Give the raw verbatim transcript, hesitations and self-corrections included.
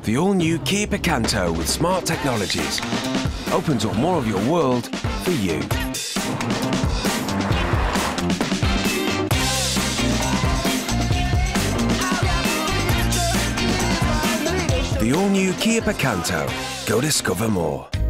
The all-new Kia Picanto with smart technologies opens up more of your world for you. The all-new Kia Picanto. Go discover more.